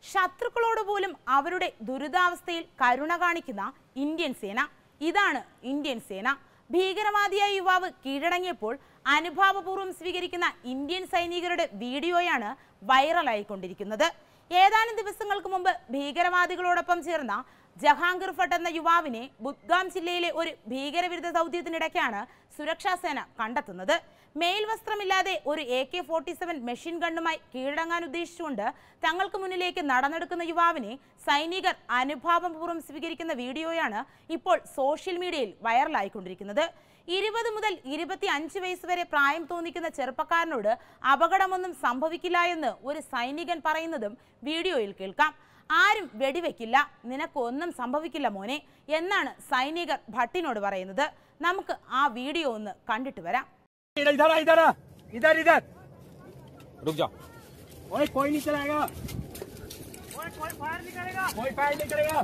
ശത്രുക്കളോട് പോലും അവരുടെ ദുരിതാവസ്ഥയിൽ കരുണ കാണിക്കുന്ന ഇന്ത്യൻ സേന. ഇതാണ് ഇന്ത്യൻ സേന. ഭീകരവാദിയായ യുവാവ് കീഴടങ്ങിയപ്പോൾ അനുഭാവപൂർവ്വം സ്വീകരിക്കുന്ന ഇന്ത്യൻ സൈനികരുടെ വീഡിയോയാണ് വൈറലായിക്കൊണ്ടിരിക്കുന്നത്. ഏതാനും ദിവസങ്ങൾക്ക് മുമ്പ് ഭീകരവാദികളോടൊപ്പം ചേർന്ന ജഹാംഗീർ ഭട്ട് എന്ന യുവാവിനെ ബുദ്ഗാം ജില്ലയിലെ ഒരു ഭീകരവിരുദ്ധ ദൗത്യത്തിനിടയ്ക്കാണ് സുരക്ഷാ സേന കണ്ടെത്തുന്നത്. മേൽവസ്ത്രമില്ലാതെ ഒരു AK-47 മെഷീൻ ഗണ്ണുമായി കീഴടങ്ങാൻ ഉദ്ദേശിച്ചുകൊണ്ട് തങ്ങൾക്ക് മുന്നിലേക്ക് നടന്നെടുക്കുന്ന യുവാവിനെ സൈനികർ അനുഭാവപൂർവ്വം സ്വീകരിക്കുന്ന വീഡിയോയാണ് ഇപ്പോൾ സോഷ്യൽ മീഡിയയിൽ വൈറലായിക്കൊണ്ടിരിക്കുന്നത്. 20 മുതൽ 25 വയസ്സ് വരെ പ്രായം തോന്നിക്കുന്ന ചെറുപ്പക്കാരനോട് അപകടമൊന്നും സംഭവിക്കില്ല എന്ന് ഒരു സൈനികൻ പറയുന്നതും വീഡിയോയിൽ കേൾക്കാം. ആരും വെടിവെക്കില്ല, നിനക്കൊന്നും സംഭവിക്കില്ല മോനെ എന്നാണ് സൈനികർ ഭട്ടിനോട് പറയുന്നത്. നമുക്ക് ആ വീഡിയോ ഒന്ന് കണ്ടിട്ട് വരാം. इधर इधर इधर इधर रुक जाओ। ओए कोई नहीं चलाएगा, कोई फायर नहीं करेगा, कोई फायर नहीं करेगा।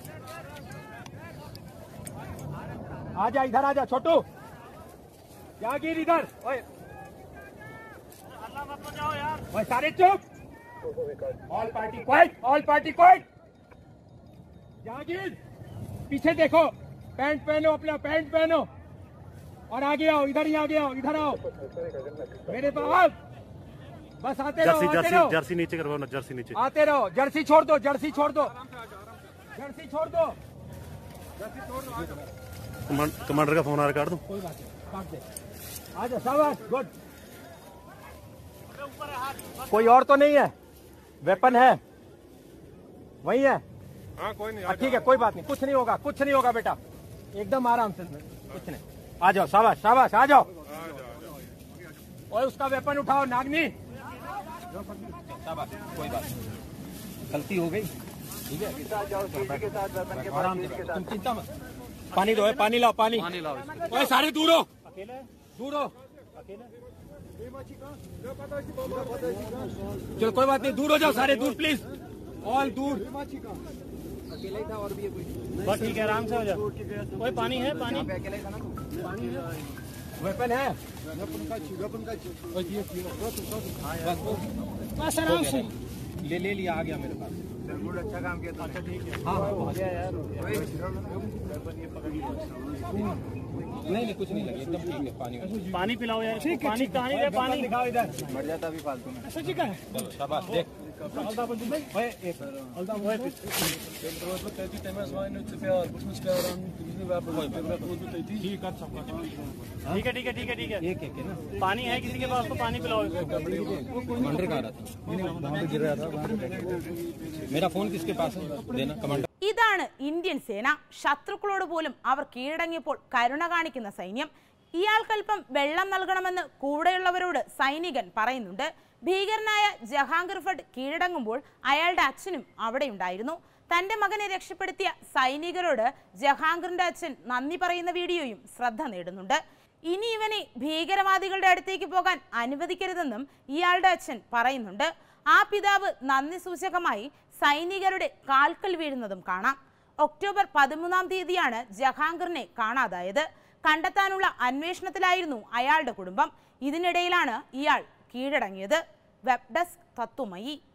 आजा इधर आजा छोटू, जागीर इधर। ओए हल्ला मत मचाओ यार। ओए सारे चुप, all party quiet, all party quiet. Jagir पीछे देखो, पैंट पहनो, अपना पैंट पहनो और आगे आओ, इधर ही आगे आओ, इधर आओ मेरे पास। बस आते रहो, आते रहो। जर्सी नीचे करवाओ ना, जर्सी नीचे आते रहो। जर्सी छोड़ दो, जर्सी छोड़ दो, जर्सी छोड़ दो, जर्सी छोड़ दो। कमांडर का फोन आ रहा, काट दो। कोई बात नहीं, काट दे। आजा शाबाश, गुड। कोई और तो नहीं है? वेपन है वही है? हाँ कोई नहीं, ठीक है, कोई बात नहीं, कुछ नहीं होगा, कुछ नहीं होगा बेटा, एकदम आराम से, कुछ नहीं। आ जाओ, शाबाश शाबाश, आ जाओ। और उसका वेपन उठाओ नागनी। शाबाश, कोई बात नहीं, गलती हो गई, ठीक है। आराम से, तुम चिंता मत। पानी दो, पानी लाओ, पानी लाओ। ओए सारे दूर हो, दूर हो। चलो कोई बात नहीं, दूर हो जाओ सारे, दूर प्लीज, ऑल दूर। अकेला ही था और भी कोई? बस ठीक है, आराम से हो जाओ। कोई पानी है? पानी वेपन है? बस आराम से ले लिया, आ गया मेरे पास। बहुत अच्छा काम किया। अच्छा ठीक है, हाँ हो गया यार। नहीं कुछ नहीं लगे, एकदम ठीक है। पानी पिलाओ यार, पानी कहानी है, पानी दिखाओ इधर, मर जाता अभी फालतू में। सच्ची का है? चलो शाबाश, देख ठीक है, ठीक है, ठीक है, ठीक है। एक है ना, पानी है किसी के पास तो पानी पिलाओ। कमांडर कहाँ रहा था? गिर रहा था। मेरा फोन किसके पास है? देना कमांडर। ഇതാണ് ഇന്ത്യൻ സേന. ശത്രുക്കളോട് പോലും അവർ കീഴടങ്ങിയപ്പോൾ കരുണ കാണിക്കുന്ന സൈന്യം. ഇയാൾക്കൽപ്പം വെള്ളം നൽകണമെന്ന് കൂടെയുള്ളവരോട് സൈനികൻ പറയുന്നുണ്ട്. ഭീകരനായ ജഹാംഗീർ ഭട്ട് കീഴടങ്ങുമ്പോൾ അയാളുടെ അച്ഛനും അവിടെയുണ്ടായിരുന്നു. തന്റെ മകനെ രക്ഷപ്പെടുത്തിയ സൈനികരോട് ജഹാംഗീറിന്റെ അച്ഛൻ നന്ദി പറയുന്ന വീഡിയോയും ശ്രദ്ധ നേടുന്നുണ്ട്. ഇനി ഇവനെ ഭീകരവാദികളുടെ അടുത്തേക്ക് പോകാൻ അനുവദിക്കരുതെന്നും ഇയാളുടെ അച്ഛൻ പറയുന്നുണ്ട്. ആ പിതാവ് നന്ദി സൂചകമായി സൈനികരുടെ കാൽക്കൽ വീഴുന്നതും കാണാം. ഒക്ടോബർ 13-ാം തീയതിയാണ് ജഹാംഗീറിനെ കാണാതായത്. കണ്ടെത്താനുള്ള അന്വേഷണത്തിലായിരുന്നു അയാളുടെ കുടുംബം. ഇതിനിടയിലാണ് ഇയാൾ കീഴടങ്ങിയത്. Web desk Tatwamayi.